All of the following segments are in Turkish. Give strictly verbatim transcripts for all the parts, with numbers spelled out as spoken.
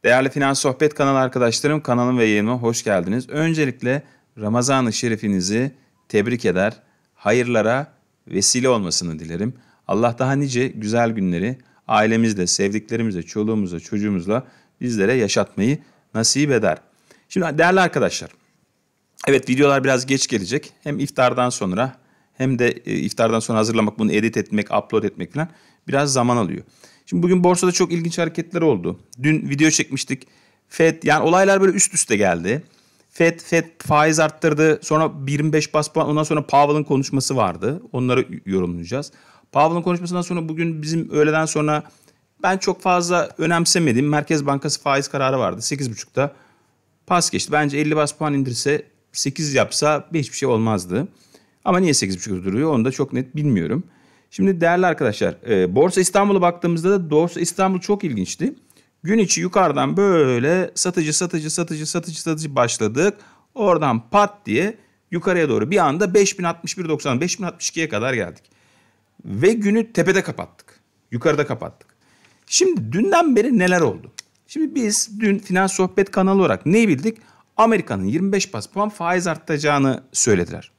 Değerli Finans Sohbet kanalı arkadaşlarım, kanalım ve yayınıma hoş geldiniz. Öncelikle Ramazan-ı Şerifinizi tebrik eder, hayırlara vesile olmasını dilerim. Allah daha nice güzel günleri ailemizle, sevdiklerimizle, çoluğumuzla, çocuğumuzla bizlere yaşatmayı nasip eder. Şimdi değerli arkadaşlar, evet videolar biraz geç gelecek. Hem iftardan sonra hem de e, iftardan sonra hazırlamak, bunu edit etmek, upload etmek falan biraz zaman alıyor. Şimdi bugün borsada çok ilginç hareketler oldu. Dün video çekmiştik. Fed, yani olaylar böyle üst üste geldi. Fed, Fed faiz arttırdı. Sonra yirmi beş bas puan, ondan sonra Powell'ın konuşması vardı. Onları yorumlayacağız. Powell'ın konuşmasından sonra bugün bizim öğleden sonra ben çok fazla önemsemediğim Merkez Bankası faiz kararı vardı. sekiz buçukta pas geçti. Bence elli bas puan indirse, sekiz yapsa hiçbir şey olmazdı. Ama niye sekiz buçukta duruyor onu da çok net bilmiyorum. Şimdi değerli arkadaşlar, e, Borsa İstanbul'a baktığımızda da Borsa İstanbul çok ilginçti. Gün içi yukarıdan böyle satıcı satıcı satıcı satıcı satıcı başladık. Oradan pat diye yukarıya doğru bir anda beş bin altmış bir doksan, beş bin altmış ikiye kadar geldik. Ve günü tepede kapattık. Yukarıda kapattık. Şimdi dünden beri neler oldu? Şimdi biz dün Finans Sohbet kanalı olarak ne bildik? Amerika'nın yirmi beş bas puan faiz arttıracağını söylediler.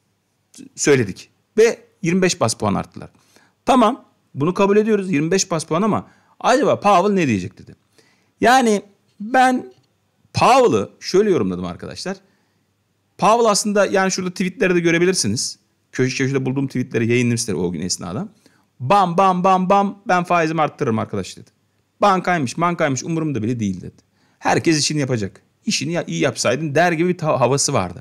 Söyledik ve yirmi beş bas puan arttılar. Tamam, bunu kabul ediyoruz, yirmi beş bas puan, ama acaba Powell ne diyecek dedi. Yani ben Powell'ı şöyle yorumladım arkadaşlar. Powell aslında, yani şurada tweetleri de görebilirsiniz. Köşe köşede bulduğum tweetleri yayınlamışlar o gün esnada. Bam bam bam bam ben faizimi arttırırım arkadaş dedi. Bankaymış bankaymış umurumda bile değil dedi. Herkes işini yapacak. İşini iyi yapsaydın der gibi bir havası vardı.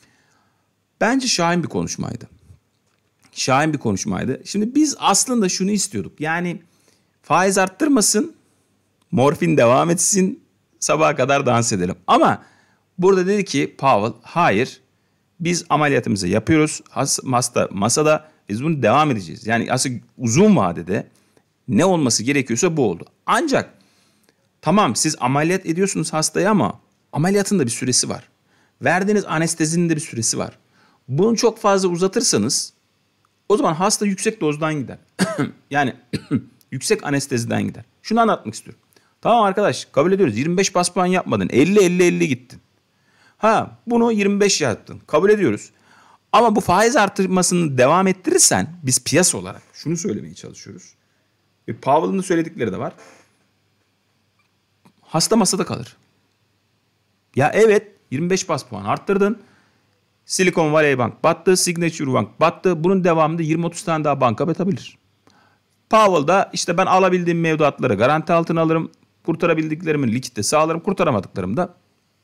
Bence şahin bir konuşmaydı. Şahin bir konuşmaydı. Şimdi biz aslında şunu istiyorduk. Yani faiz arttırmasın, morfin devam etsin, sabaha kadar dans edelim. Ama burada dedi ki Powell, hayır biz ameliyatımızı yapıyoruz. Hasta masada, biz bunu devam edeceğiz. Yani aslında uzun vadede ne olması gerekiyorsa bu oldu. Ancak tamam siz ameliyat ediyorsunuz hastayı ama ameliyatın da bir süresi var. Verdiğiniz anestezinin de bir süresi var. Bunu çok fazla uzatırsanız o zaman hasta yüksek dozdan gider. Yani yüksek anesteziden gider. Şunu anlatmak istiyorum. Tamam arkadaş, kabul ediyoruz. yirmi beş bas puan yapmadın. elli elli elli gittin. Ha, bunu yirmi beş yaptın. Kabul ediyoruz. Ama bu faiz artırmasını devam ettirirsen biz piyasa olarak şunu söylemeye çalışıyoruz. Ve Powell'ın da söyledikleri de var. Hasta masada kalır. Ya evet, yirmi beş bas puan arttırdın. Silicon Valley Bank battı, Signature Bank battı. Bunun devamında yirmi otuz tane daha banka batabilir. Powell da işte ben alabildiğim mevduatları garanti altına alırım. Kurtarabildiklerimin likitte sağlarım. Kurtaramadıklarım da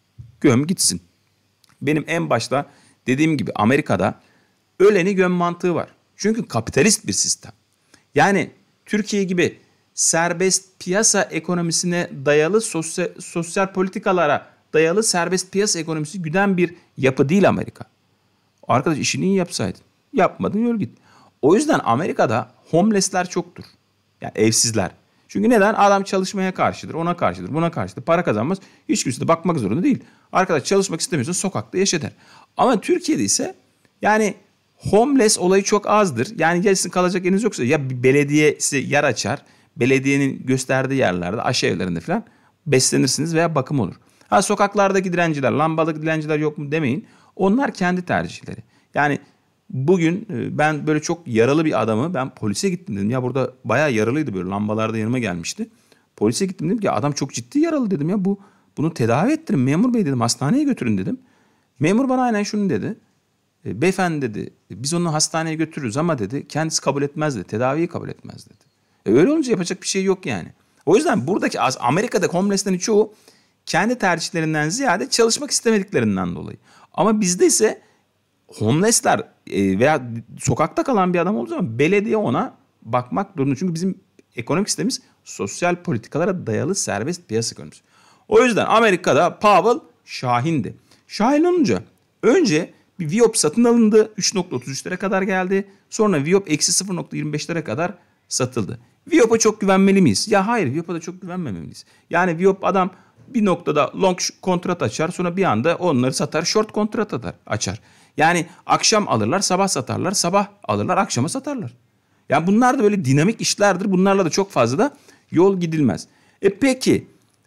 göm gitsin. Benim en başta dediğim gibi Amerika'da öleni göm mantığı var. Çünkü kapitalist bir sistem. Yani Türkiye gibi serbest piyasa ekonomisine dayalı sosyal, sosyal politikalara dayalı serbest piyasa ekonomisi güden bir yapı değil Amerika. Arkadaş işini iyi yapsaydın. Yapmadın, yol git. O yüzden Amerika'da homeless'ler çoktur. Yani evsizler. Çünkü neden? Adam çalışmaya karşıdır, ona karşıdır, buna karşıdır. Para kazanmaz. Hiç kimse de bakmak zorunda değil. Arkadaş çalışmak istemiyorsa sokakta yaşa der. Ama Türkiye'de ise yani homeless olayı çok azdır. Yani gelsin kalacak yeriniz yoksa ya bir belediyesi yer açar. Belediyenin gösterdiği yerlerde, aşı evlerinde falan beslenirsiniz veya bakım olur. Ha, sokaklardaki dilenciler, lambalık dilenciler yok mu demeyin. Onlar kendi tercihleri. Yani bugün ben böyle çok yaralı bir adamı, ben polise gittim dedim. Ya burada bayağı yaralıydı, böyle lambalarda yanıma gelmişti. Polise gittim dedim ki adam çok ciddi yaralı dedim ya. Bu bunu tedavi ettirin memur bey dedim. Hastaneye götürün dedim. Memur bana aynen şunu dedi. E, beyefendi dedi biz onu hastaneye götürürüz ama dedi kendisi kabul etmez dedi. Tedaviyi kabul etmez dedi. E, öyle olunca yapacak bir şey yok yani. O yüzden buradaki Amerika'da homeless'lerin çoğu kendi tercihlerinden ziyade çalışmak istemediklerinden dolayı. Ama bizde ise homeless'ler e, veya sokakta kalan bir adam olduğu zaman belediye ona bakmak zorunda. Çünkü bizim ekonomik sistemimiz sosyal politikalara dayalı serbest piyasa ekonomisi. O yüzden Amerika'da Powell şahindi. Şahin olunca önce bir Viyop satın alındı. üç nokta otuz üç lira kadar geldi. Sonra Viyop eksi sıfır nokta yirmi beş lira kadar satıldı. Viyop'a çok güvenmeli miyiz? Ya hayır, Viyop'a da çok güvenmemeliyiz. Yani Viyop adam bir noktada long kontrat açar, sonra bir anda onları satar, short kontrat atar, açar. Yani akşam alırlar, sabah satarlar, sabah alırlar, akşama satarlar. Yani bunlar da böyle dinamik işlerdir. Bunlarla da çok fazla da yol gidilmez. E peki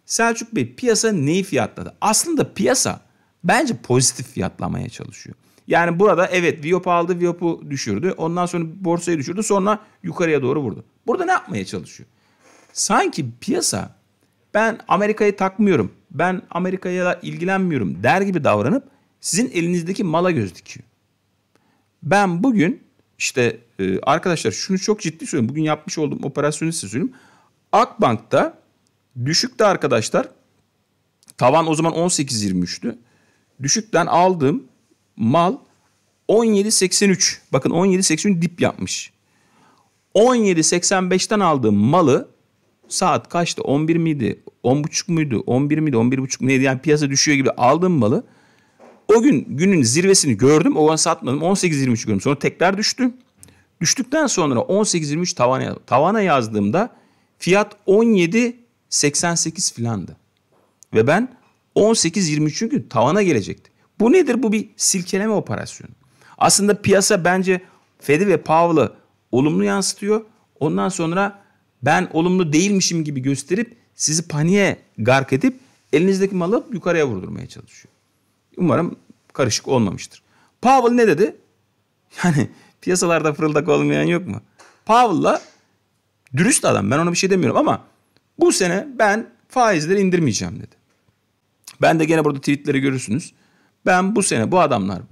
Selçuk Bey, piyasa neyi fiyatladı? Aslında piyasa bence pozitif fiyatlamaya çalışıyor. Yani burada evet Viyop aldı, Viyop'u düşürdü. Ondan sonra borsayı düşürdü. Sonra yukarıya doğru vurdu. Burada ne yapmaya çalışıyor? Sanki piyasa ben Amerika'yı takmıyorum, ben Amerika'ya ilgilenmiyorum der gibi davranıp sizin elinizdeki mala göz dikiyor. Ben bugün işte e, arkadaşlar şunu çok ciddi söylüyorum. Bugün yapmış olduğum operasyonu size söyleyeyim. Akbank'ta düşükte arkadaşlar, tavan o zaman on sekiz yirmi üçtü. Düşükten aldığım mal on yedi seksen üç. Bakın on yedi seksen üç dip yapmış. on yedi seksen beşten aldığım malı saat kaçtı? on bir miydi? on buçuk muydu? on bir miydi? on bir buçuk neydi? Yani piyasa düşüyor gibi aldığım malı o gün günün zirvesini gördüm. O an satmadım. on sekiz yirmi üç gördüm. Sonra tekrar düştü. Düştükten sonra on sekiz yirmi üç tavana, tavana yazdığımda fiyat on yedi seksen sekiz filandı. Ve ben on sekiz yirmi üç çünkü tavana gelecekti. Bu nedir? Bu bir silkeleme operasyonu. Aslında piyasa bence Fed'i ve Powell'ı olumlu yansıtıyor. Ondan sonra ben olumlu değilmişim gibi gösterip sizi paniğe gark edip elinizdeki malı yukarıya vurdurmaya çalışıyor. Umarım karışık olmamıştır. Powell ne dedi? Yani piyasalarda fırıldak olmayan yok mu? Powell'la dürüst adam, ben ona bir şey demiyorum ama bu sene ben faizleri indirmeyeceğim dedi. Ben de gene burada tweetleri görürsünüz. Ben bu sene bu adamlar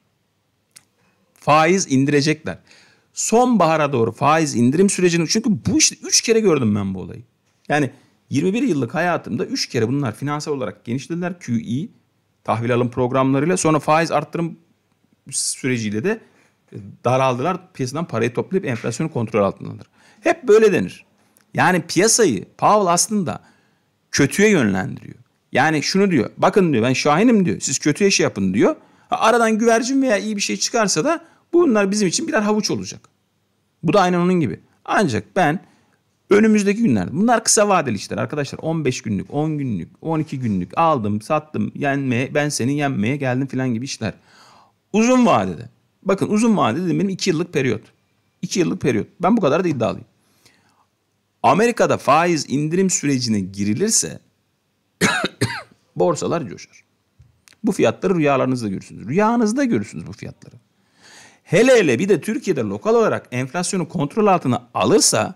faiz indirecekler. Sonbahara doğru faiz indirim sürecini, çünkü bu işte üç kere gördüm ben bu olayı. Yani yirmi bir yıllık hayatımda üç kere bunlar finansal olarak genişlediler. Q E tahvil alım programlarıyla, sonra faiz arttırım süreciyle de daraldılar. Piyasadan parayı toplayıp enflasyonu kontrol altındadır. Hep böyle denir. Yani piyasayı Powell aslında kötüye yönlendiriyor. Yani şunu diyor, bakın diyor ben şahinim diyor, siz kötüye şey yapın diyor. Aradan güvercin veya iyi bir şey çıkarsa da bunlar bizim için birer havuç olacak. Bu da aynen onun gibi. Ancak ben önümüzdeki günlerde, bunlar kısa vadeli işler arkadaşlar, on beş günlük, on günlük, on iki günlük aldım, sattım, yenmeye, ben seni yenmeye geldim filan gibi işler. Uzun vadede, bakın uzun vadede benim iki yıllık periyot. iki yıllık periyot. Ben bu kadar da iddialıyım. Amerika'da faiz indirim sürecine girilirse borsalar coşar. Bu fiyatları rüyalarınızda görürsünüz. Rüyanızda görürsünüz bu fiyatları. Hele hele bir de Türkiye'de lokal olarak enflasyonu kontrol altına alırsa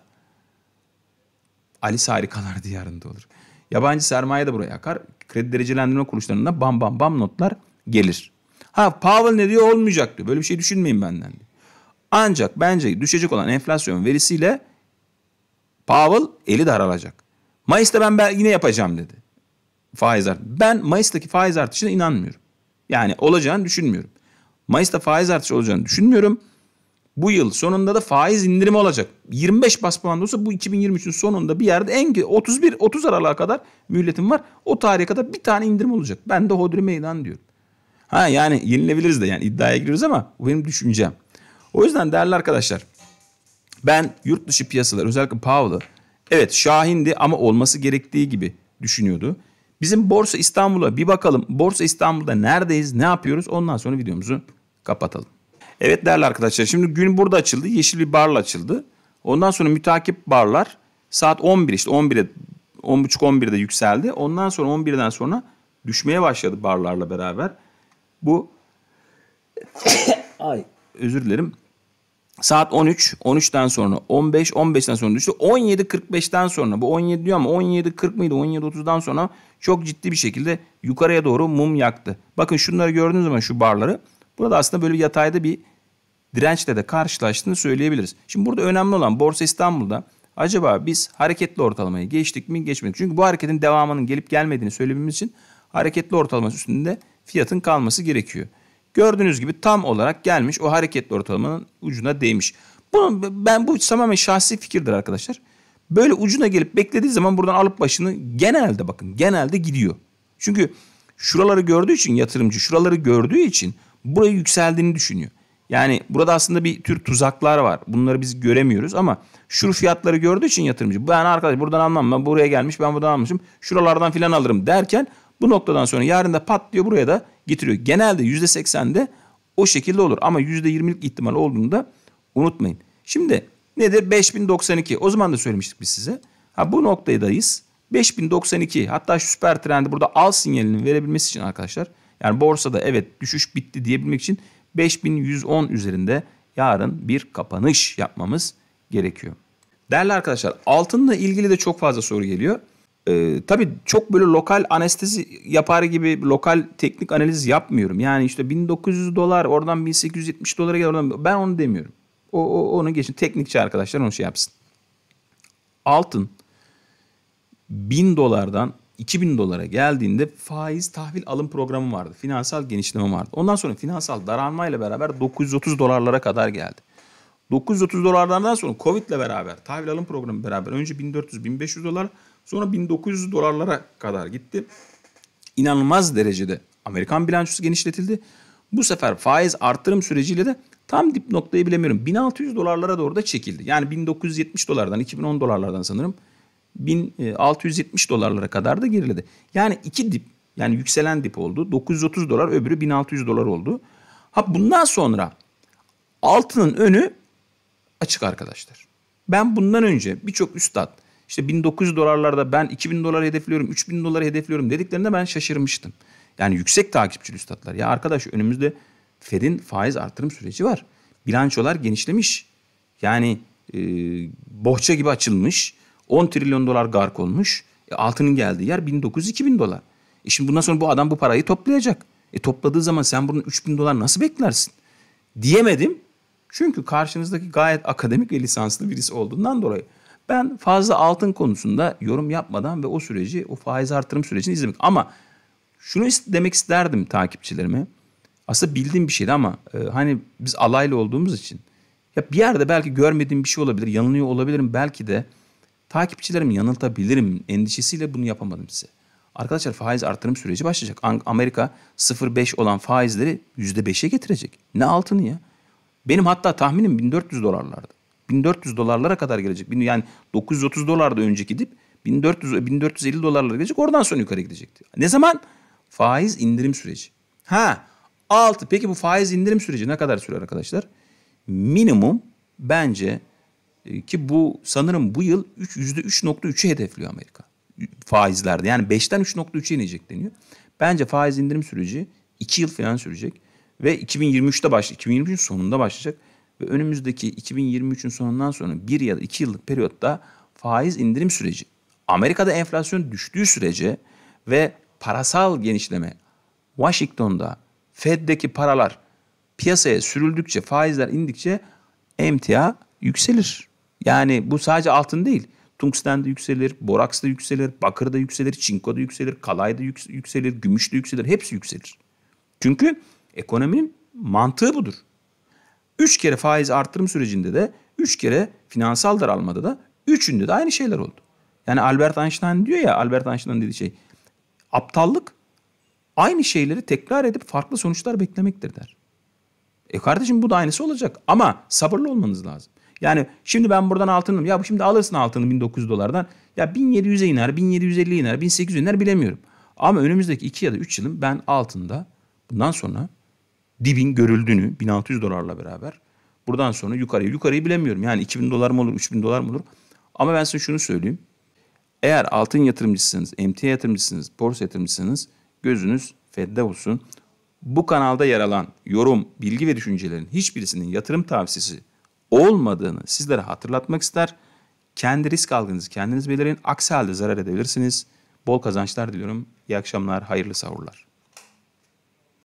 Alice Harikalar Diyarı'nda olur. Yabancı sermaye de buraya akar. Kredi derecelendirme kuruluşlarına bam bam bam notlar gelir. Ha Powell ne diyor? Olmayacak diyor. Böyle bir şey düşünmeyin benden diyor. Ancak bence düşecek olan enflasyon verisiyle Powell eli daralacak. Mayıs'ta ben yine yapacağım dedi. Faiz art. Ben Mayıs'taki faiz artışına inanmıyorum. Yani olacağını düşünmüyorum. Mayıs'ta faiz artışı olacağını düşünmüyorum. Bu yıl sonunda da faiz indirimi olacak. yirmi beş bas puan olsa bu iki bin yirmi üçün sonunda bir yerde en otuz bir otuz Aralık'a kadar mühletim var. O tarihe kadar bir tane indirim olacak. Ben de hodri meydan diyorum. Ha yani yenilebiliriz de, yani iddiaya giriyoruz ama bu benim düşüncem. O yüzden değerli arkadaşlar, ben yurt dışı piyasalar, özellikle Powell'ı evet şahindi ama olması gerektiği gibi düşünüyordu. Bizim Borsa İstanbul'a bir bakalım. Borsa İstanbul'da neredeyiz, ne yapıyoruz? Ondan sonra videomuzu kapatalım. Evet değerli arkadaşlar, şimdi gün burada açıldı. Yeşil bir barla açıldı. Ondan sonra mütakip barlar saat on bir, işte on bire on buçuk on birde yükseldi. Ondan sonra on birden sonra düşmeye başladı barlarla beraber. Bu ay özür dilerim. Saat on üç, on üçten sonra on beş, on beşten sonra düştü. on yedi kırk beşten sonra, bu on yedi diyor ama on yedi kırk mıydı, on yedi otuzdan sonra çok ciddi bir şekilde yukarıya doğru mum yaktı. Bakın şunları gördüğünüz zaman şu barları, burada aslında böyle yatayda bir dirençle de karşılaştığını söyleyebiliriz. Şimdi burada önemli olan Borsa İstanbul'da acaba biz hareketli ortalamayı geçtik mi geçmedik? Çünkü bu hareketin devamının gelip gelmediğini söylememiz için hareketli ortalaması üstünde fiyatın kalması gerekiyor. Gördüğünüz gibi tam olarak gelmiş, o hareketli ortalamanın ucuna değmiş. Bunu, ben bu tamamen şahsi fikirdir arkadaşlar. Böyle ucuna gelip beklediği zaman buradan alıp başını genelde bakın genelde gidiyor. Çünkü şuraları gördüğü için yatırımcı şuraları gördüğü için burayı yükseldiğini düşünüyor. Yani burada aslında bir tür tuzaklar var. Bunları biz göremiyoruz ama şu fiyatları gördüğü için yatırımcı, ben arkadaş buradan almam, ben buraya gelmiş, ben buradan almışım, şuralardan filan alırım derken bu noktadan sonra yarın da pat diyor buraya da getiriyor. Genelde yüzde seksende o şekilde olur ama yüzde yirmilik ihtimal olduğunu da unutmayın. Şimdi nedir? beş bin doksan iki, o zaman da söylemiştik biz size. Ha, bu noktadayız. beş bin doksan iki, hatta şu süper trendi burada al sinyalini verebilmesi için arkadaşlar, yani borsada evet düşüş bitti diyebilmek için beş bin yüz on üzerinde yarın bir kapanış yapmamız gerekiyor. Değerli arkadaşlar, altınla ilgili de çok fazla soru geliyor. Ee, tabii çok böyle lokal anestezi yapar gibi lokal teknik analiz yapmıyorum. Yani işte bin dokuz yüz dolar oradan bin sekiz yüz yetmiş dolara gel oradan, ben onu demiyorum. O, o onu geçin, teknikçi arkadaşlar onu şey yapsın. Altın bin dolardan iki bin dolara geldiğinde faiz tahvil alım programı vardı. Finansal genişleme vardı. Ondan sonra finansal daralmayla beraber dokuz yüz otuz dolarlara kadar geldi. dokuz yüz otuz dolarlardan sonra Covid'le beraber tahvil alım programı beraber önce bin dört yüz bin beş yüz dolar, sonra bin dokuz yüz dolarlara kadar gitti. İnanılmaz derecede Amerikan bilançosu genişletildi. Bu sefer faiz artırım süreciyle de tam dip noktayı bilemiyorum, bin altı yüz dolarlara doğru da çekildi. Yani bin dokuz yüz yetmiş dolardan, iki bin on dolarlardan sanırım bin altı yüz yetmiş dolarlara kadar da geriledi. Yani iki dip, yani yükselen dip oldu. dokuz yüz otuz dolar, öbürü bin altı yüz dolar oldu. Ha bundan sonra altının önü açık arkadaşlar. Ben bundan önce birçok üstad işte bin dokuz yüz dolarlarda ben iki bin dolar hedefliyorum, üç bin dolar hedefliyorum dediklerinde ben şaşırmıştım. Yani yüksek takipçili üstadlar. Ya arkadaş, önümüzde Fed'in faiz artırım süreci var. Bilançolar genişlemiş. Yani e, bohça gibi açılmış. on trilyon dolar gark olmuş. E, altının geldiği yer bin dokuz yüz iki bin dolar. E şimdi bundan sonra bu adam bu parayı toplayacak. E topladığı zaman sen bunun üç bin dolar nasıl beklersin? Diyemedim. Çünkü karşınızdaki gayet akademik ve lisanslı birisi olduğundan dolayı. Ben fazla altın konusunda yorum yapmadan ve o süreci, o faiz artırım sürecini izlemek. Ama şunu demek isterdim takipçilerime. Aslında bildiğim bir şeydi ama e, hani biz alaylı olduğumuz için. Ya bir yerde belki görmediğim bir şey olabilir, yanılıyor olabilirim. Belki de takipçilerimi yanıltabilirim endişesiyle bunu yapamadım size. Arkadaşlar, faiz artırım süreci başlayacak. Amerika sıfır virgül beş olan faizleri yüzde beşe getirecek. Ne altını ya? Benim hatta tahminim bin dört yüz dolarlardı. bin dört yüz dolarlara kadar gelecek. Yani dokuz yüz otuz dolarda önceki dip bin dört yüz bin dört yüz elli dolarlara gelecek. Oradan sonra yukarı gidecekti. Ne zaman? Faiz indirim süreci. Ha, altı. Peki bu faiz indirim süreci ne kadar sürer arkadaşlar? Minimum bence ki bu sanırım bu yıl yüzde üç nokta üçü hedefliyor Amerika. Faizlerde. Yani beşten üç nokta üçe inecek deniyor. Bence faiz indirim süreci iki yıl falan sürecek. Ve iki bin yirmi üçte başlayacak. iki bin yirmi üçün sonunda başlayacak. Ve önümüzdeki iki bin yirmi üçün sonundan sonra bir ya da iki yıllık periyotta faiz indirim süreci. Amerika'da enflasyon düştüğü sürece ve parasal genişleme Washington'da Fed'deki paralar piyasaya sürüldükçe, faizler indikçe emtia yükselir. Yani bu sadece altın değil. Tungsten de yükselir, boraks da yükselir, bakır da yükselir, çinko da yükselir, kalay da yükselir, gümüş de yükselir. Hepsi yükselir. Çünkü ekonominin mantığı budur. Üç kere faiz artırım sürecinde de, üç kere finansal daralmada da, üçünde de aynı şeyler oldu. Yani Albert Einstein diyor ya, Albert Einstein dediği şey, aptallık aynı şeyleri tekrar edip farklı sonuçlar beklemektir der. E kardeşim, bu da aynısı olacak ama sabırlı olmanız lazım. Yani şimdi ben buradan altınım, ya şimdi alırsın altını bin dokuz yüz dolardan, ya bin yedi yüze iner, bin yedi yüz elli iner, bin sekiz yüz iner bilemiyorum. Ama önümüzdeki iki ya da üç yılım ben altında bundan sonra dibin görüldüğünü, bin altı yüz dolarla beraber buradan sonra yukarıyı yukarıyı bilemiyorum. Yani iki bin dolar mı olur, üç bin dolar mı olur? Ama ben size şunu söyleyeyim. Eğer altın yatırımcısınız, emtia yatırımcısınız, borsa yatırımcısınız, gözünüz Fed'de olsun. Bu kanalda yer alan yorum, bilgi ve düşüncelerin hiçbirisinin yatırım tavsiyesi olmadığını sizlere hatırlatmak ister. Kendi risk algınızı kendiniz belirleyin. Aksi halde zarar edebilirsiniz. Bol kazançlar diliyorum. İyi akşamlar, hayırlı sahurlar.